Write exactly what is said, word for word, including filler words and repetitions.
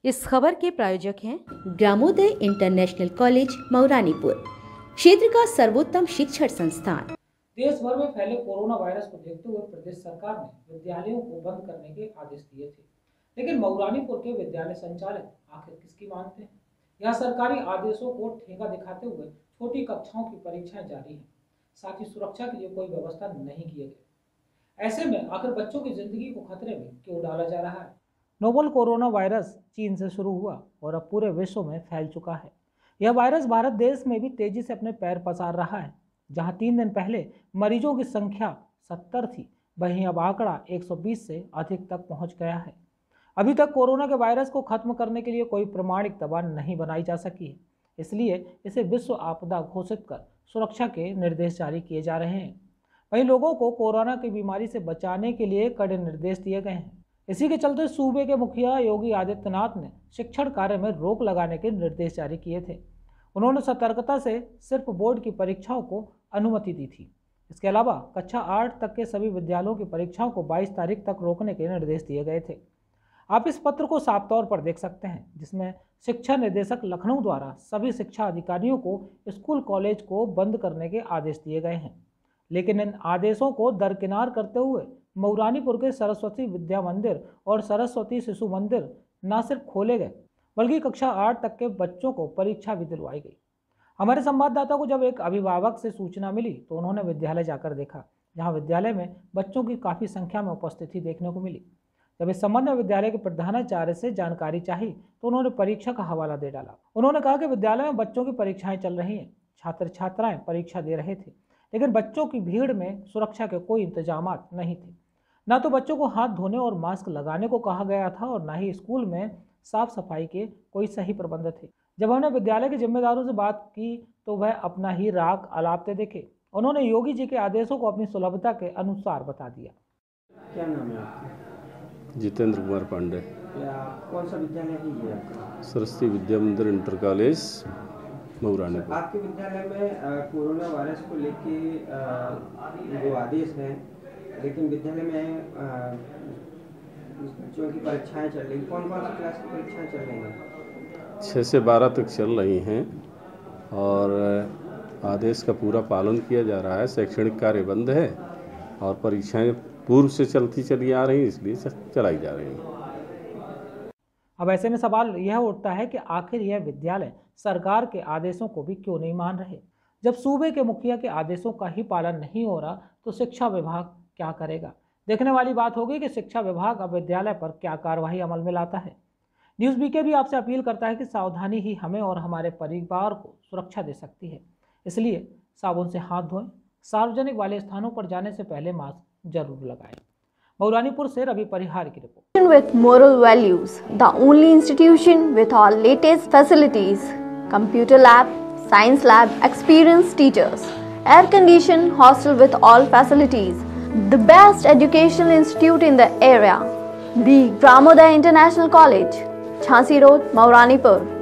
इस खबर के प्रायोजक हैं ग्रामोदय इंटरनेशनल कॉलेज मऊरानीपुर, क्षेत्र का सर्वोत्तम शिक्षण संस्थान। देश भर में फैले कोरोना वायरस को देखते हुए प्रदेश सरकार ने विद्यालयों को बंद करने के आदेश दिए थे, लेकिन मऊरानीपुर के विद्यालय संचालक आखिर किसकी मानते हैं? यह सरकारी आदेशों को ठेंगा दिखाते हुए छोटी कक्षाओं की परीक्षाएं जारी हैं, साथ ही सुरक्षा के लिए कोई व्यवस्था नहीं किए गए। ऐसे में आखिर बच्चों की जिंदगी को खतरे में क्यों डाला जा रहा है? नोवल कोरोना वायरस चीन से शुरू हुआ और अब पूरे विश्व में फैल चुका है। यह वायरस भारत देश में भी तेजी से अपने पैर पसार रहा है। जहां तीन दिन पहले मरीजों की संख्या सत्तर थी, वहीं अब आंकड़ा एक सौ बीस से अधिक तक पहुंच गया है। अभी तक कोरोना के वायरस को खत्म करने के लिए कोई प्रमाणिक दवा नहीं बनाई जा सकी है, इसलिए इसे विश्व आपदा घोषित कर सुरक्षा के निर्देश जारी किए जा रहे हैं। वहीं लोगों को कोरोना की बीमारी से बचाने के लिए कड़े निर्देश दिए गए हैं। इसी के चलते सूबे के मुखिया योगी आदित्यनाथ ने शिक्षण कार्य में रोक लगाने के निर्देश जारी किए थे। उन्होंने सतर्कता से सिर्फ बोर्ड की परीक्षाओं को अनुमति दी थी। इसके अलावा कक्षा आठ तक के सभी विद्यालयों की परीक्षाओं को बाईस तारीख तक रोकने के निर्देश दिए गए थे। आप इस पत्र को साफ तौर पर देख सकते हैं, जिसमें शिक्षा निदेशक लखनऊ द्वारा सभी शिक्षा अधिकारियों को स्कूल कॉलेज को बंद करने के आदेश दिए गए हैं। लेकिन इन आदेशों को दरकिनार करते हुए मऊरानीपुर के सरस्वती विद्या मंदिर और सरस्वती शिशु मंदिर न सिर्फ खोले गए, बल्कि कक्षा आठ तक के बच्चों को परीक्षा भी दिलवाई गई। हमारे संवाददाता को जब एक अभिभावक से सूचना मिली तो उन्होंने विद्यालय जाकर देखा, जहां विद्यालय में बच्चों की काफ़ी संख्या में उपस्थिति देखने को मिली। जब इस संबंध में विद्यालय के प्रधानाचार्य से जानकारी चाही तो उन्होंने परीक्षा का हवाला दे डाला। उन्होंने कहा कि विद्यालय में बच्चों की परीक्षाएं चल रही हैं, छात्र छात्राएं परीक्षा दे रहे थे, लेकिन बच्चों की भीड़ में सुरक्षा के कोई इंतजाम नहीं थे। ना तो बच्चों को हाथ धोने और मास्क लगाने को कहा गया था और ना ही स्कूल में साफ सफाई के कोई सही प्रबंध थे। जब हमने विद्यालय के जिम्मेदारों से बात की तो वह अपना ही राग अलापते दिखे। उन्होंने योगी जी के आदेशों को अपनी सुलभता के अनुसार बता दिया। क्या नाम है आपका? जितेंद्र कुमार पांडे। कौन सा विद्यालय है ये आपका? सरस्वती विद्या मंदिर इंटर कॉलेज मऊरानीपुर। आपके विद्यालय में कोरोना वायरस को लेके जो आदेश हैं, लेकिन विद्यालय में बच्चों की परीक्षाएं चल रही, कौन कौन सी क्लास की परीक्षाएं चल रही हैं? छः से बारह तक चल रही हैं और आदेश का पूरा पालन किया जा रहा है। शैक्षणिक कार्य बंद है और परीक्षाएं पूर्व से चलती चली आ रही, इसलिए चलाई जा रही हैं। अब ऐसे में सवाल यह उठता है कि आखिर यह विद्यालय सरकार के आदेशों को भी क्यों नहीं मान रहे? जब सूबे के मुखिया के आदेशों का ही पालन नहीं हो रहा तो शिक्षा विभाग क्या करेगा? देखने वाली बात होगी कि शिक्षा विभाग अब विद्यालय पर क्या कार्रवाई अमल में लाता है। न्यूज़ बीके भी आपसे अपील करता है कि सावधानी ही हमें और हमारे परिवार को सुरक्षा दे सकती है, इसलिए साबुन से हाथ धोएं, सार्वजनिक वाले स्थानों पर जाने से पहले मास्क जरूर लगाएं। मऊरानीपुर से रवि परिहार की रिपोर्ट। With moral values, the only institution with all latest facilities, computer lab, science lab, experienced teachers, air-conditioned hostel with all facilities, the best educational institute in the area, the Gramodaya International College, Jhansi Road, Mauranipur.